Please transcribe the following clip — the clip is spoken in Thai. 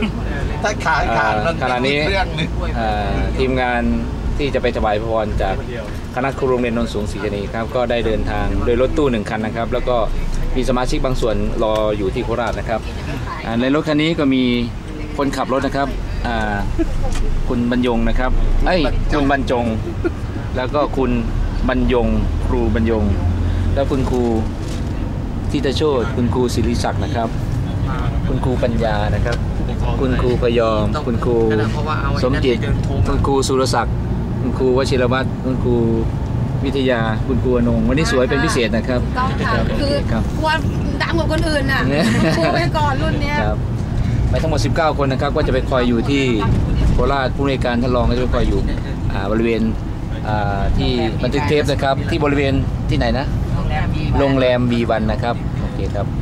ถ้าขาดขณะนี้ทีมงานที่จะไปถวายพรจากคณะครูโรงเรียนโนนสูงศรีชนีครับก็ได้เดินทางโดยรถตู้1 คันนะครับแล้วก็มีสมาชิกบางส่วนรออยู่ที่โคราชนะครับในรถคันนี้ก็มีคนขับรถนะครับคุณบรรยงนะครับคุณบรรจงแล้วก็คุณบรรยงครูบรรยงแล้วคุณครูทิตโชติคุณครูศิริศักดิ์นะครับคุณครูปัญญานะครับคุณครูพยอมคุณครูสมจิตคุณครูสุรศักดิ์คุณครูวชิรวัฒน์คุณครูวิทยาคุณครูอนงวันนี้สวยเป็นพิเศษนะครับคือกลัวดังกว่าคนอื่นน่ะครูไปก่อนรุ่นนี้ไปทั้งหมด19 คนนะครับก็จะไปคอยอยู่ที่โคราชผู้ในการท่านรองก็จะไปคอยอยู่บริเวณที่บันทึกเทปนะครับที่บริเวณที่ไหนนะโรงแรม B1 นะครับโอเคครับ